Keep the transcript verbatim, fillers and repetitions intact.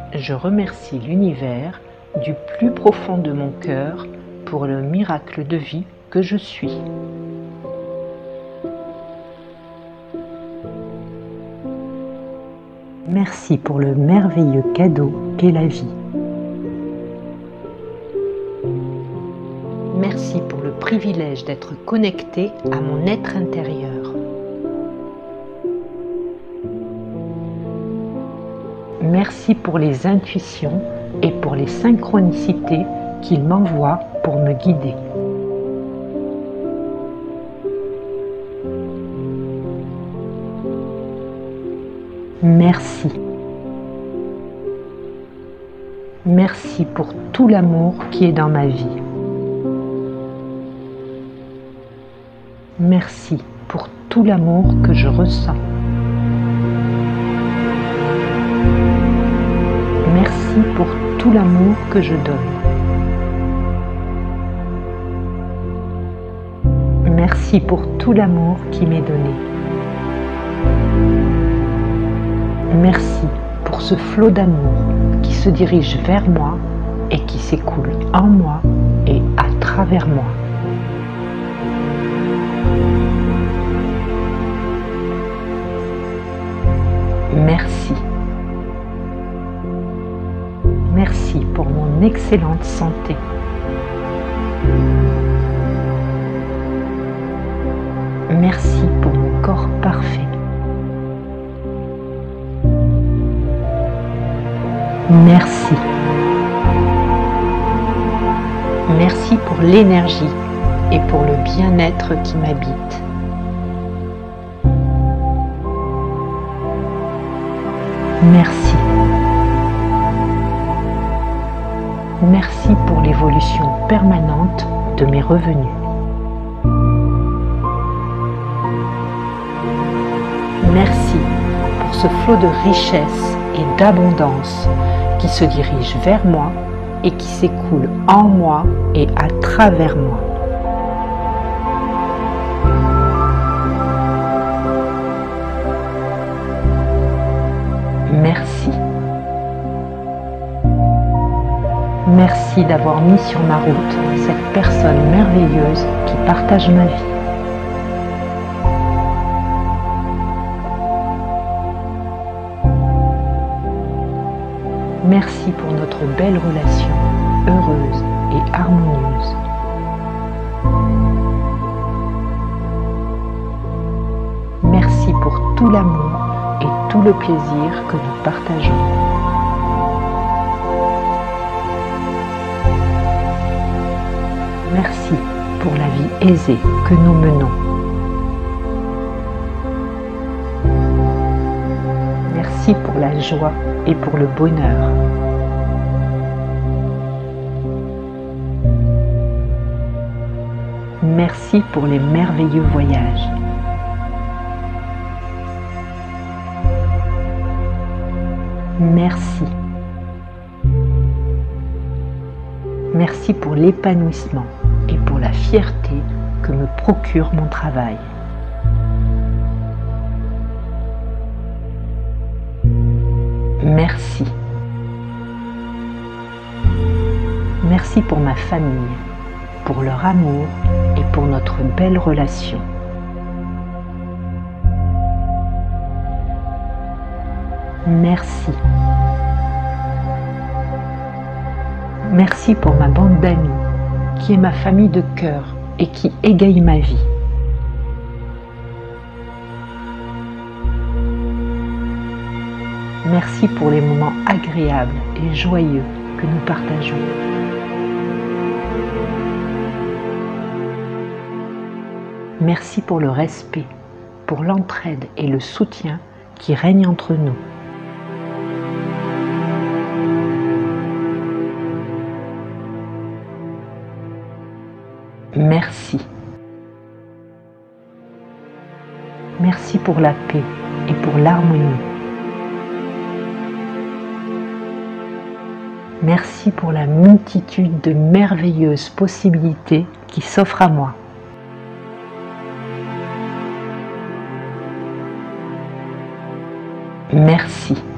Je remercie l'univers du plus profond de mon cœur pour le miracle de vie que je suis. Merci pour le merveilleux cadeau qu'est la vie. Merci pour le privilège d'être connecté à mon être intérieur. Merci pour les intuitions et pour les synchronicités qu'il m'envoie pour me guider. Merci. Merci pour tout l'amour qui est dans ma vie. Merci pour tout l'amour que je ressens. Merci pour tout l'amour que je donne. Merci pour tout l'amour qui m'est donné. Merci pour ce flot d'amour qui se dirige vers moi et qui s'écoule en moi et à travers moi. Merci. Merci pour mon excellente santé. Merci pour mon corps parfait. Merci. Merci pour l'énergie et pour le bien-être qui m'habite. Merci. Merci pour l'évolution permanente de mes revenus. Merci pour ce flot de richesse et d'abondance qui se dirige vers moi et qui s'écoule en moi et à travers moi. Merci. Merci d'avoir mis sur ma route cette personne merveilleuse qui partage ma vie. Merci pour notre belle relation, heureuse et harmonieuse. Merci pour tout l'amour et tout le plaisir que nous partageons. Merci pour la vie aisée que nous menons. Merci pour la joie et pour le bonheur. Merci pour les merveilleux voyages. Merci. Merci pour l'épanouissement et pour la fierté que me procure mon travail. Merci. Merci pour ma famille, pour leur amour et pour notre belle relation. Merci. Merci pour ma bande d'amis, qui est ma famille de cœur et qui égaye ma vie. Merci pour les moments agréables et joyeux que nous partageons. Merci pour le respect, pour l'entraide et le soutien qui règnent entre nous. Merci. Merci pour la paix et pour l'harmonie. Merci pour la multitude de merveilleuses possibilités qui s'offrent à moi. Merci.